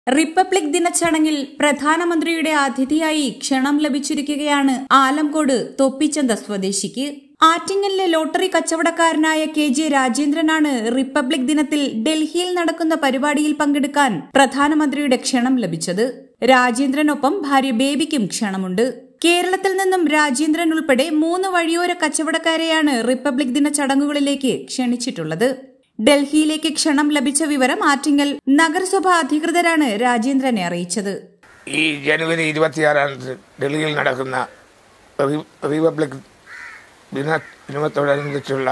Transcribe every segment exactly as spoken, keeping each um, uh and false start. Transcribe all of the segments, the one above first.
Republic ദിനച്ചടങ്ങിൽ പ്രധാനമന്ത്രിയുടെ അതിഥിയായി ക്ഷണം ലഭിച്ചിരിക്കുകയാണ് ആലംകോട് തൊപ്പിച്ചന്ത സ്വദേശിക്ക്. ആറ്റിങ്ങലിലെ ലോട്ടറി കച്ചവടക്കാരനായ കെ ജെ രാജേന്ദ്രനാണ് റിപ്പബ്ലിക് ദിനത്തിൽ ഡൽഹിയിൽ നടക്കുന്ന പരിപാടിയിൽ പങ്കെടുക്കാൻ പ്രധാനമന്ത്രിയുടെ ക്ഷണം ലഭിച്ചത്. രാജേന്ദ്രനൊപ്പം ഭാര്യ ബേബിക്കും ക്ഷണമുണ്ട്. കേരളത്തിൽ നിന്നും രാജേന്ദ്രൻ ഉൾപ്പെടെ മൂന്ന് വഴിയോര കച്ചവടക്കാരെയാണ് റിപ്പബ്ലിക് ദിന ചടങ്ങുകളിലേക്ക് ക്ഷണിച്ചിട്ടുള്ളത്. ഡൽഹിയിലേക്ക് ക്ഷണം ലഭിച്ച വിവരം ആറ്റിങ്ങൽ നഗരസഭ അധികൃതരാണ് രാജേന്ദ്രനെ അറിയിച്ചത്. ഈ ജനുവരി ഇരുപത്തിയാറാം തീയതി ഡൽഹിയിൽ നടക്കുന്ന റിപ്പബ്ലിക് ദിന ദിനത്തോടനുബന്ധിച്ചുള്ള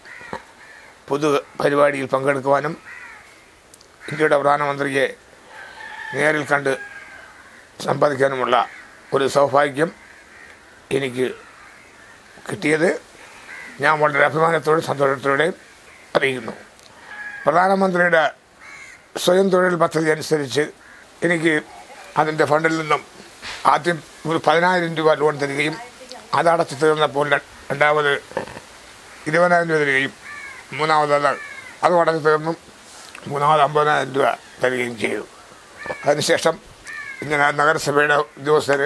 പൊതു പരിപാടിയിൽ പങ്കെടുക്കുവാനും ഇന്ത്യയുടെ പ്രധാനമന്ത്രിയെ നേരിൽ കണ്ട് സംവദിക്കാനുമുള്ള ഒരു സൗഭാഗ്യം എനിക്ക് കിട്ടിയത് ഞാൻ വളരെ അഭിമാനത്തോടെ സന്തോഷത്തോടെ അറിയിക്കുന്നു. പ്രധാനമന്ത്രിയുടെ സ്വയം തൊഴിൽ പദ്ധതി അനുസരിച്ച് എനിക്ക് അതിൻ്റെ ഫണ്ടിൽ നിന്നും ആദ്യം ഒരു പതിനായിരം രൂപ ലോൺ തരികയും അതടച്ചു തീർന്നപ്പോൾ രണ്ടാമത് ഇരുപതിനായിരം രൂപ തരികയും മൂന്നാമത് അത് അത് അടച്ചു തീർന്നും മൂന്നാമത് അമ്പതിനായിരം രൂപ തരികയും ചെയ്തു. അതിനുശേഷം ഇങ്ങനെ നഗരസഭയുടെ ഉദ്യോഗസ്ഥർ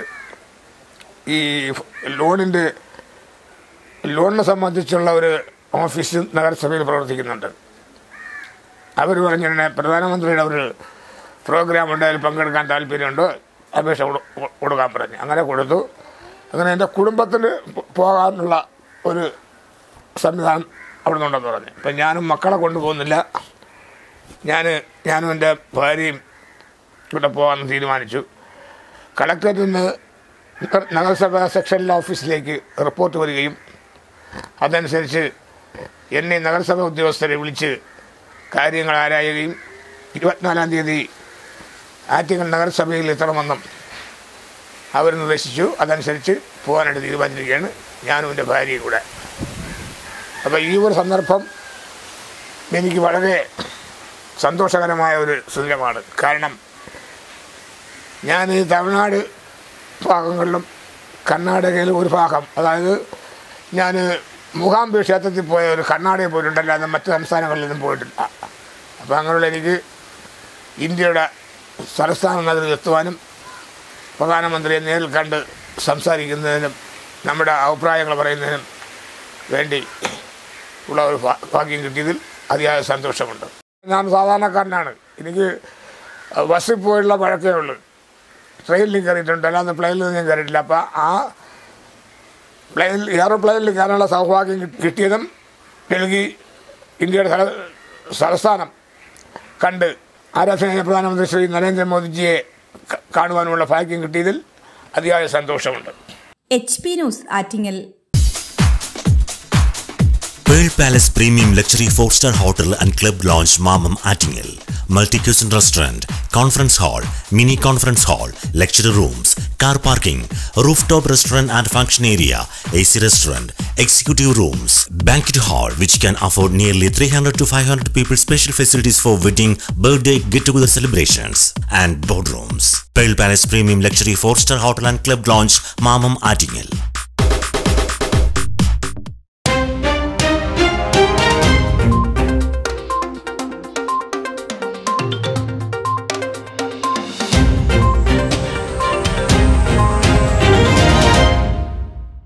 ഈ ലോണിൻ്റെ ലോണിനെ സംബന്ധിച്ചുള്ള ഒരു ഓഫീസ് നഗരസഭയിൽ പ്രവർത്തിക്കുന്നുണ്ട്. അവർ പറഞ്ഞിങ്ങനെ പ്രധാനമന്ത്രിയുടെ ഒരു പ്രോഗ്രാം ഉണ്ടായാലും പങ്കെടുക്കാൻ താല്പര്യമുണ്ടോ, അപേക്ഷ കൊടുക്കാൻ പറഞ്ഞു. അങ്ങനെ കൊടുത്തു. അങ്ങനെ എൻ്റെ കുടുംബത്തിന് പോകാനുള്ള ഒരു സംവിധാനം അവിടെ നിന്നുണ്ടെന്ന് പറഞ്ഞു. അപ്പം ഞാനും മക്കളെ കൊണ്ടുപോകുന്നില്ല, ഞാൻ ഞാനും എൻ്റെ ഭാര്യയും ഇവിടെ പോകാമെന്ന് തീരുമാനിച്ചു. കളക്ടറേറ്റിൽ നിന്ന് നഗരസഭ സെക്ഷനിലെ ഓഫീസിലേക്ക് റിപ്പോർട്ട് വരികയും അതനുസരിച്ച് എന്നെ നഗരസഭ ഉദ്യോഗസ്ഥരെ വിളിച്ച് കാര്യങ്ങൾ ആരായുകയും ഇരുപത്തിനാലാം തീയതി ആറ്റിങ്ങൽ നഗരസഭയിൽ എത്തണമെന്നും അവർ നിർദ്ദേശിച്ചു. അതനുസരിച്ച് പോകാനായിട്ട് തീരുമാനിച്ചിരിക്കുകയാണ് ഞാനും എൻ്റെ ഭാര്യയും കൂടെ. അപ്പോൾ ഈ ഒരു സന്ദർഭം എനിക്ക് വളരെ സന്തോഷകരമായ ഒരു സുദിനമാണ്. കാരണം ഞാൻ ഈ തമിഴ്നാട് ഭാഗങ്ങളിലും കർണാടകയിലും ഒരു ഭാഗം, അതായത് ഞാൻ മൂകാംബിക ക്ഷേത്രത്തിൽ പോയ ഒരു കർണാടകയിൽ പോയിട്ടുണ്ടല്ല, അത് മറ്റ് സംസ്ഥാനങ്ങളിലൊന്നും പോയിട്ടില്ല. അപ്പോൾ അങ്ങനെയുള്ള എനിക്ക് ഇന്ത്യയുടെ തലസ്ഥാന നഗരിൽ എത്തുവാനും പ്രധാനമന്ത്രിയെ നേരിൽ കണ്ട് സംസാരിക്കുന്നതിനും നമ്മുടെ അഭിപ്രായങ്ങൾ പറയുന്നതിനും വേണ്ടി ഉള്ള ഒരു ഭാഗ്യം കിട്ടിയതിൽ അതിയായ സന്തോഷമുണ്ട്. ഞാൻ സാധാരണക്കാരനാണ്. എനിക്ക് ബസ്സിൽ പോയുള്ള പഴക്കേ ഉള്ളൂ. ട്രെയിനിൽ കയറിയിട്ടുണ്ട്, അല്ലാതെ പ്ലെയിനിൽ ഞാൻ കയറിയിട്ടില്ല. അപ്പോൾ ആ പ്ലെയിനിൽ എയറോപ്ലെയിനിൽ കയറാനുള്ള സൗഭാഗ്യം കിട്ടിയതും ഡൽഹി ഇന്ത്യയുടെ തലസ്ഥാനം കണ്ട് ആരാധനീയ പ്രധാനമന്ത്രി ശ്രീ നരേന്ദ്രമോദിജിയെ കാണുവാനുമുള്ള ഭാഗ്യം കിട്ടിയതിൽ അതിയായ സന്തോഷമുണ്ട്. H P news Attingal. Pearl Palace Premium Luxury four star Hotel and Club Lounge Mamam Attingel. Multi-cuisine restaurant, conference hall, mini conference hall, lecture rooms, car parking, rooftop restaurant and function area, A C restaurant, executive rooms, banquet hall which can afford nearly three hundred to five hundred people, special facilities for wedding, birthday, get-together celebrations and boardrooms. Pearl Palace Premium Luxury four star Hotel and Club Lounge Mamam Attingel.